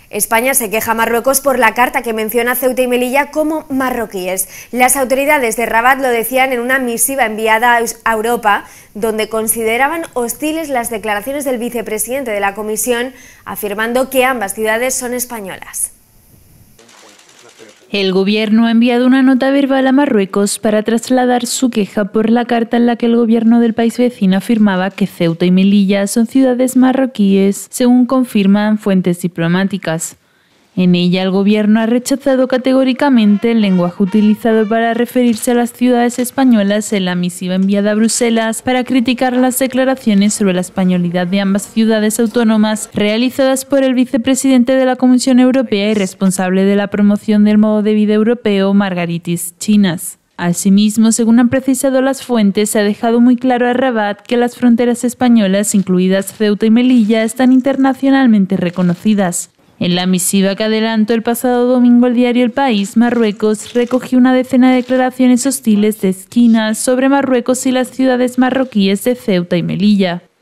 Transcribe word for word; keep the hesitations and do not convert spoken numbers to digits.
España se queja a Marruecos por la carta que menciona Ceuta y Melilla como marroquíes. Las autoridades de Rabat lo decían en una misiva enviada a Europa, donde consideraban hostiles las declaraciones del vicepresidente de la Comisión, afirmando que ambas ciudades son españolas. El gobierno ha enviado una nota verbal a Marruecos para trasladar su queja por la carta en la que el gobierno del país vecino afirmaba que Ceuta y Melilla son ciudades marroquíes, según confirman fuentes diplomáticas. En ella, el gobierno ha rechazado categóricamente el lenguaje utilizado para referirse a las ciudades españolas en la misiva enviada a Bruselas para criticar las declaraciones sobre la españolidad de ambas ciudades autónomas realizadas por el vicepresidente de la Comisión Europea y responsable de la promoción del modo de vida europeo, Margaritis Chinas. Asimismo, según han precisado las fuentes, se ha dejado muy claro a Rabat que las fronteras españolas, incluidas Ceuta y Melilla, están internacionalmente reconocidas. En la misiva que adelantó el pasado domingo el diario El País, Marruecos recogió una decena de declaraciones hostiles de esquina sobre Marruecos y las ciudades marroquíes de Ceuta y Melilla.